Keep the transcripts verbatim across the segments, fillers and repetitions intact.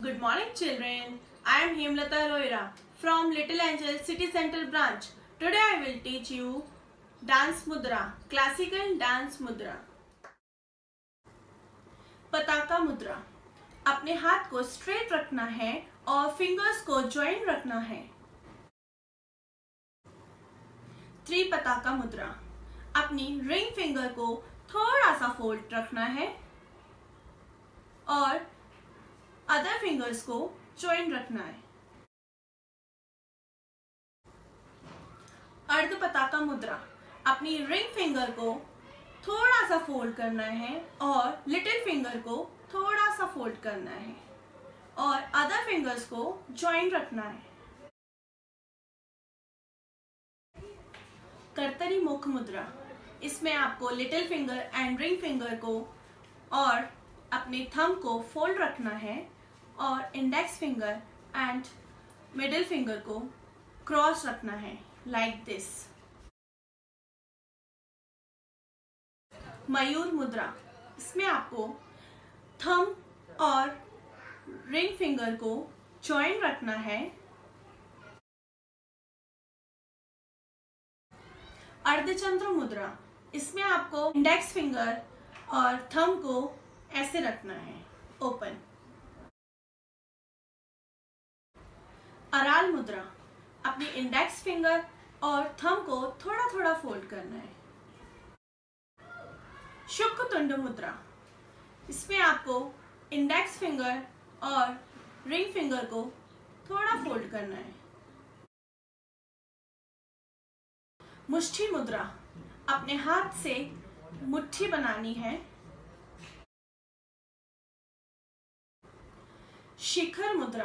Good morning, children. I am Hemlata Roira from Little Angel City Center branch. Today I will teach you dance mudra, classical dance mudra. पताका मुद्रा. अपने हाथ को straight रखना है और फिंगर्स को ज्वाइन रखना है. त्रिपताका मुद्रा. अपनी रिंग फिंगर को थोड़ा सा फोल्ड रखना है और अदर फिंगर्स को ज्वाइन रखना है. अर्ध पताका मुद्रा. अपनी रिंग फिंगर को थोड़ा सा फोल्ड करना है और लिटिल फिंगर को थोड़ा सा फोल्ड करना है और अदर फिंगर्स को ज्वाइन रखना है. कर्तरी मुख मुद्रा. इसमें आपको little finger and ring finger को और अपने थंब को फोल्ड रखना है और index finger and middle finger को क्रॉस रखना है लाइक दिस. मयूर मुद्रा. इसमें आपको थंब और रिंग फिंगर को ज्वाइन रखना है. अर्धचंद्र मुद्रा. इसमें आपको इंडेक्स फिंगर और थंब को ऐसे रखना है ओपन. अराल मुद्रा. अपनी इंडेक्स फिंगर और थंब को थोड़ा थोड़ा फोल्ड करना है. शुक्रतुंड मुद्रा. इसमें आपको इंडेक्स फिंगर और रिंग फिंगर को थोड़ा फोल्ड करना है. मुष्टि मुद्रा. अपने हाथ से मुट्ठी बनानी है. शिखर मुद्रा.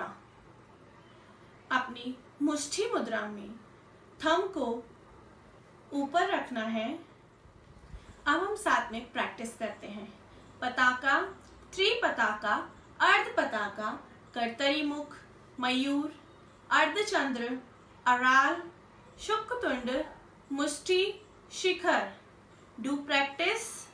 अपनी मुष्टि मुद्रा में थंब को ऊपर रखना है. अब हम साथ में प्रैक्टिस करते हैं. पताका, त्रिपताका, अर्ध पताका, कर्तरी मुख, मयूर, अर्धचंद्र, अराल, शुक्रतुंड, मुष्टि, शिखर. Do practice.